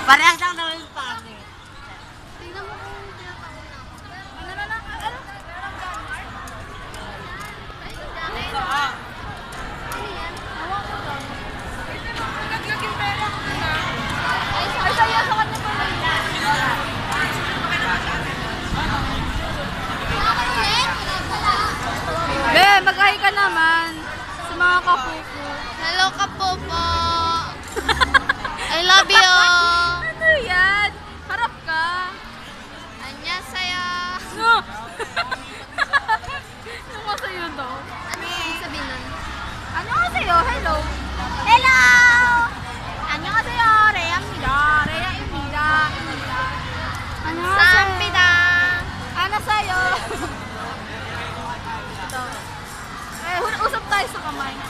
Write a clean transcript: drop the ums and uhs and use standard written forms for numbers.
Parehas lang naman yung pangit. Tingnan mo kung tinatawag na ako. Ano yan? Hawa ko doon. Naglag yung pera ko na. Ay, saya sa kanya pa rin. Be, mag-hi ka naman sa mga kapupo. Hello, kapopo. I love you. Ano yan? Harap ka. Annyeonghaseyo. No! Ano ka sa'yo to? Ano yung sabihin nun? Ano ka sa'yo? Hello! Hello! 안녕하세요. 레아입니다. 레아입니다. 안녕하세요. Sampida. Ano sa'yo? Ito. Eh, usap tayo sa kamay.